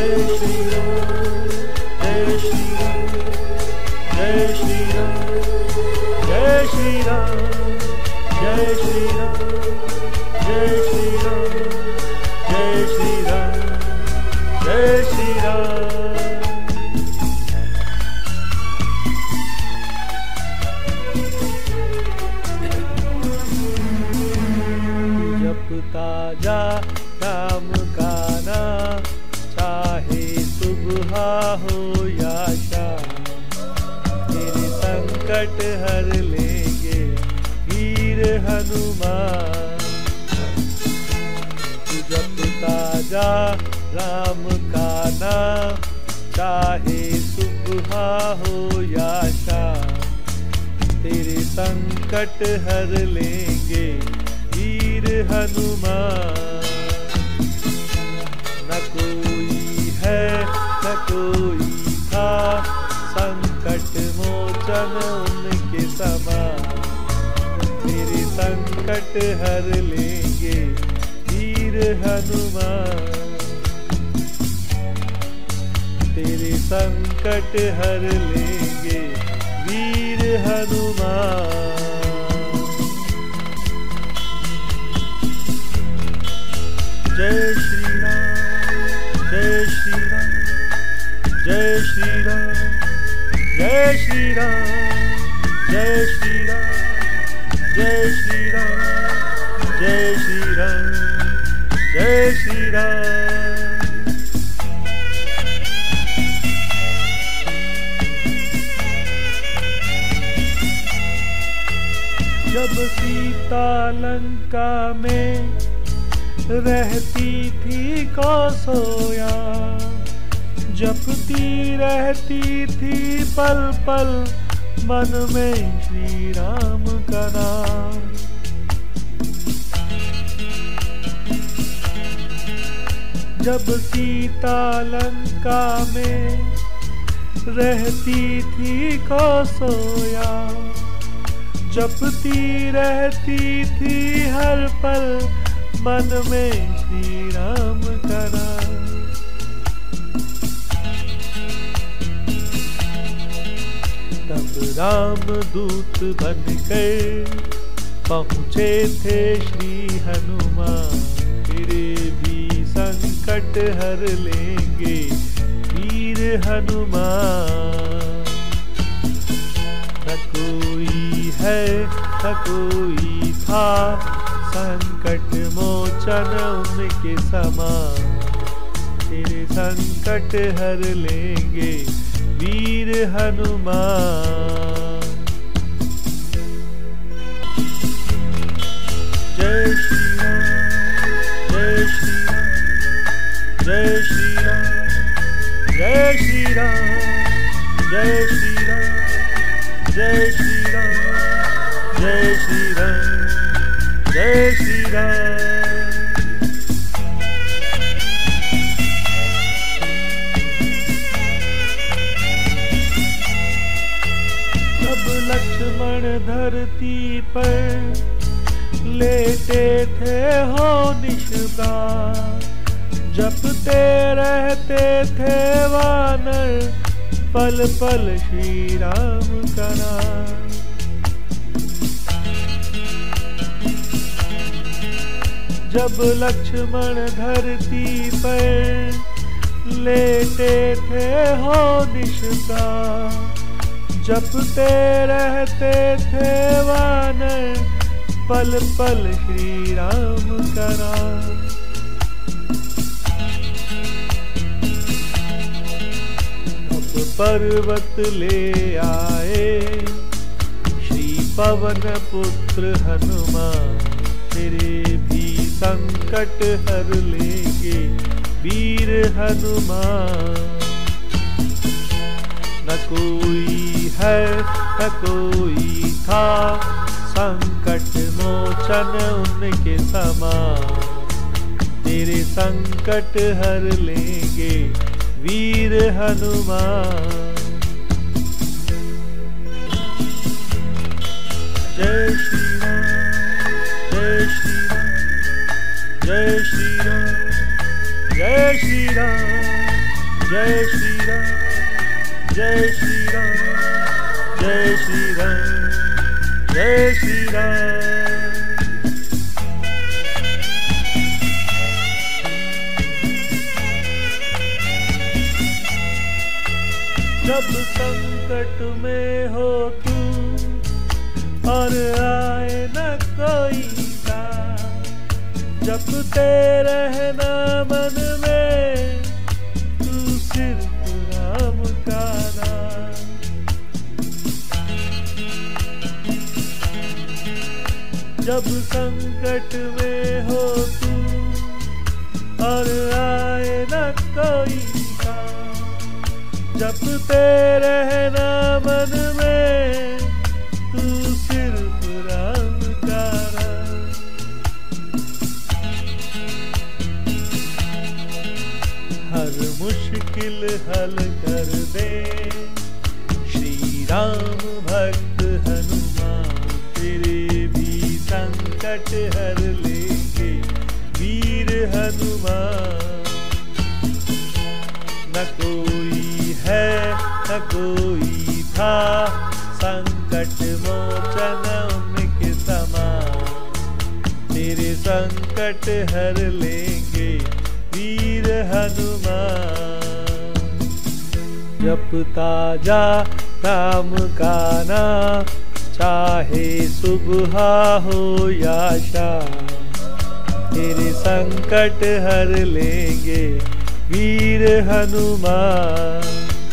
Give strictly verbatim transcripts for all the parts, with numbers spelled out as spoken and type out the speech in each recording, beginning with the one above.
ताजा राम का नाम, चाहे सुबह हो या शाम, तेरे संकट हर लेंगे वीर हनुमान। जप ताजा राम का नाम, चाहे सुबह हो या शाम, तेरे संकट हर लेंगे वीर हनुमान। न कोई है न कोई था, संकट मोचन उनके समान, तेरे संकट हर लेंगे वीर हनुमान। तेरे संकट हर लेंगे वीर हनुमान। जय श्री राम जय श्री राम जय श्री राम जय श्री राम जय श्री राम जय श्री राम जय श्री राम जय श्री राम। जब सीता लंका में रहती थी कौसोया, जपती रहती थी पल पल मन में श्री राम का नाम। जब सीता लंका में रहती थी कौसोया, जपती रहती थी हर पल मन में श्री राम का नाम। तब राम दूत बनकर पहुँचे थे श्री हनुमान, तेरे भी संकट हर लेंगे वीर हनुमान। न कोई है न कोई था, संकट मोचन उनके समान, तेरे संकट हर लेंगे वीर हनुमान। जय श्री राम जय श्री राम जय श्री राम जय श्री राम जय श्री राम जय श्री राम जय श्री राम जय श्री राम। जब लक्ष्मण धरती पर लेटे थे हो निष्प्राण, जपते रहते थे वानर पल पल श्री राम का नाम। जब लक्ष्मण धरती पर लेटे थे हो निष्प्राण, जपते रहते थे वानर पल पल श्री राम का नाम। अब पर्वत ले आए श्री पवन पुत्र हनुमान, तेरे भी संकट हर लेंगे वीर हनुमान। न कोई है न कोई था, संकट मोचन उनके समान, तेरे संकट हर लेंगे वीर हनुमान। जय श्री राम जय श्री राम जय श्री राम जय श्री राम जय श्री राम, जय श्री राम, जय श्री राम, जय श्री राम। जब संकट में हो तू और आए न कोई साथ, जपते रहना मन में तू सिर्फ राम का नाम। जब संकट में हो तू और आए न कोई साथ, जपते रहना मन में तू सिर्फ राम का नाम। हर मुश्किल हल कर दे श्री राम भक्त हनुमान, तेरे भी संकट हर लेंगे वीर हनुमान। न कोई है न कोई था संकट मोचन उनके समान, तेरे संकट हर लेंगे वीर हनुमान। जपता जा राम का नाम, चाहे सुबह हो या शाम, तेरे संकट हर लेंगे वीर हनुमान।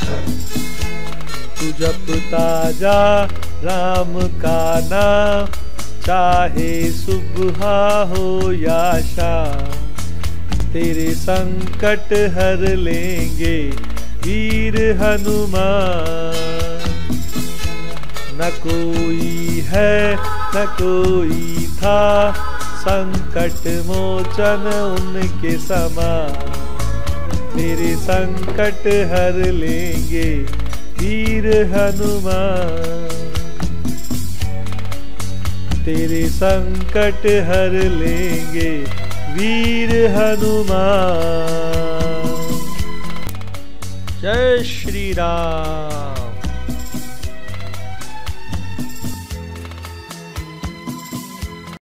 तू जपता जा राम का नाम, चाहे सुबह हो या शाम, तेरे संकट हर लेंगे वीर हनुमान। न कोई है न कोई था संकट मोचन उनके समान, तेरे संकट हर लेंगे वीर हनुमान। तेरे संकट हर लेंगे वीर हनुमान। जय श्री राम।